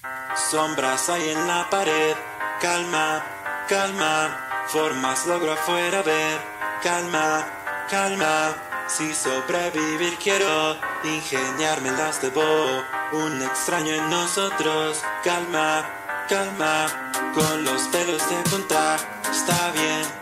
Sombras hay en la pared, calma, calma, formas logro afuera ver, calma, calma, si sobrevivir quiero, ingeniármelas debo, un extraño en nosotros, calma, calma, con los pelos de punta, está bien.